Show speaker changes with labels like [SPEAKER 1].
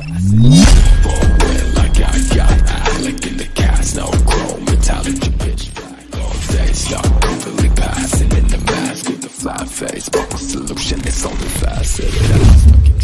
[SPEAKER 1] Like I got Alec in the cast, no chrome, metallic to pitch black. All day stuck, completely passing in the mask with the flat face. But the solution is only faceted.